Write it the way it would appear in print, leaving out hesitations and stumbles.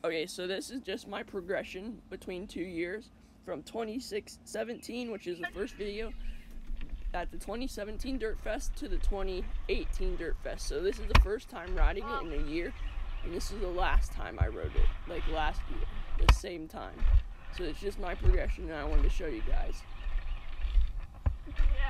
Okay, so this is just my progression between 2 years, from 2017, which is the first video, at the 2017 Dirt Fest to the 2018 Dirt Fest. So this is the first time riding it in a year, and this is the last time I rode it, like last year, the same time. So it's just my progression, and I wanted to show you guys. Yeah.